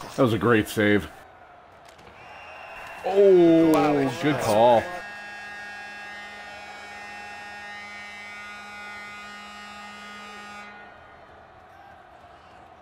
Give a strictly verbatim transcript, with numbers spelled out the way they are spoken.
That was a great save. Oh, good call.